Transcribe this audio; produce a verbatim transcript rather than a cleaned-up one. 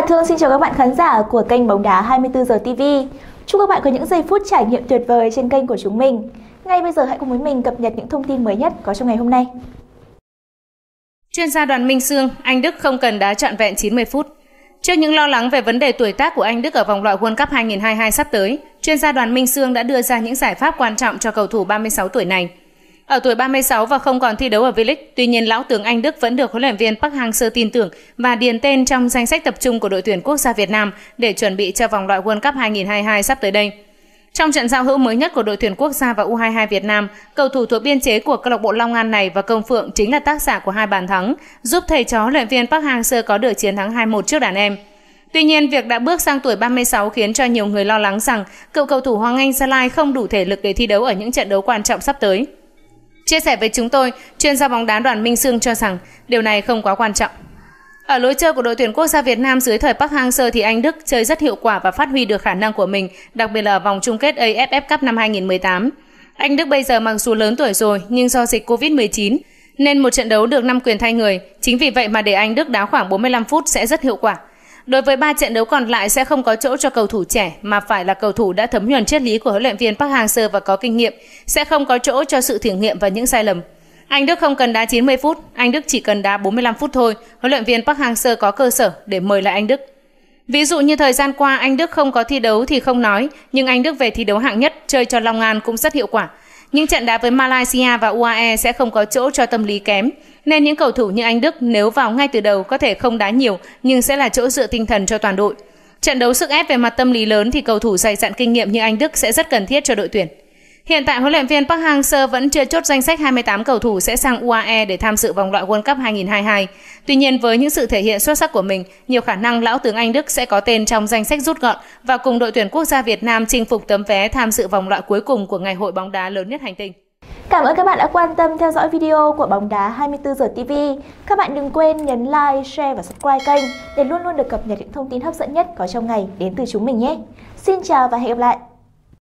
Hà Thương xin chào các bạn khán giả của kênh Bóng Đá hai mươi tư giờ ti vi. Chúc các bạn có những giây phút trải nghiệm tuyệt vời trên kênh của chúng mình. Ngay bây giờ hãy cùng với mình cập nhật những thông tin mới nhất có trong ngày hôm nay. Chuyên gia Đoàn Minh Sương, Anh Đức không cần đá trọn vẹn chín mươi phút. Trước những lo lắng về vấn đề tuổi tác của Anh Đức ở vòng loại World Cup hai nghìn không trăm hai mươi hai sắp tới, chuyên gia Đoàn Minh Sương đã đưa ra những giải pháp quan trọng cho cầu thủ ba mươi sáu tuổi này. Ở tuổi ba mươi sáu và không còn thi đấu ở V-League, tuy nhiên lão tướng Anh Đức vẫn được huấn luyện viên Park Hang-seo tin tưởng và điền tên trong danh sách tập trung của đội tuyển quốc gia Việt Nam để chuẩn bị cho vòng loại World Cup hai nghìn không trăm hai mươi hai sắp tới đây. Trong trận giao hữu mới nhất của đội tuyển quốc gia và U hai mươi hai Việt Nam, cầu thủ thuộc biên chế của câu lạc bộ Long An này và Công Phượng chính là tác giả của hai bàn thắng, giúp thầy trò huấn luyện viên Park Hang-seo có được chiến thắng hai một trước đàn em. Tuy nhiên, việc đã bước sang tuổi ba mươi sáu khiến cho nhiều người lo lắng rằng cựu cầu thủ Hoàng Anh Gia Lai không đủ thể lực để thi đấu ở những trận đấu quan trọng sắp tới. Chia sẻ với chúng tôi, chuyên gia bóng đá Đoàn Minh Sương cho rằng điều này không quá quan trọng. Ở lối chơi của đội tuyển quốc gia Việt Nam dưới thời Park Hang-seo thì Anh Đức chơi rất hiệu quả và phát huy được khả năng của mình, đặc biệt là ở vòng chung kết a ép ép Cup năm hai nghìn không trăm mười tám. Anh Đức bây giờ mặc dù lớn tuổi rồi nhưng do dịch Covid mười chín nên một trận đấu được năm quyền thay người, chính vì vậy mà để Anh Đức đá khoảng bốn mươi lăm phút sẽ rất hiệu quả. Đối với ba trận đấu còn lại sẽ không có chỗ cho cầu thủ trẻ mà phải là cầu thủ đã thấm nhuần triết lý của huấn luyện viên Park Hang-seo và có kinh nghiệm, sẽ không có chỗ cho sự thử nghiệm và những sai lầm. Anh Đức không cần đá chín mươi phút, Anh Đức chỉ cần đá bốn mươi lăm phút thôi, huấn luyện viên Park Hang-seo có cơ sở để mời lại Anh Đức. Ví dụ như thời gian qua Anh Đức không có thi đấu thì không nói, nhưng Anh Đức về thi đấu hạng nhất chơi cho Long An cũng rất hiệu quả. Những trận đá với Malaysia và u a e sẽ không có chỗ cho tâm lý kém, nên những cầu thủ như Anh Đức nếu vào ngay từ đầu có thể không đá nhiều nhưng sẽ là chỗ dựa tinh thần cho toàn đội. Trận đấu sức ép về mặt tâm lý lớn thì cầu thủ dày dặn kinh nghiệm như Anh Đức sẽ rất cần thiết cho đội tuyển. Hiện tại huấn luyện viên Park Hang-seo vẫn chưa chốt danh sách hai mươi tám cầu thủ sẽ sang u a e để tham dự vòng loại World Cup hai nghìn không trăm hai mươi hai. Tuy nhiên với những sự thể hiện xuất sắc của mình, nhiều khả năng lão tướng Anh Đức sẽ có tên trong danh sách rút gọn và cùng đội tuyển quốc gia Việt Nam chinh phục tấm vé tham dự vòng loại cuối cùng của ngày hội bóng đá lớn nhất hành tinh. Cảm ơn các bạn đã quan tâm theo dõi video của Bóng Đá hai mươi tư giờ ti vi. Các bạn đừng quên nhấn like, share và subscribe kênh để luôn luôn được cập nhật những thông tin hấp dẫn nhất có trong ngày đến từ chúng mình nhé. Xin chào và hẹn gặp lại!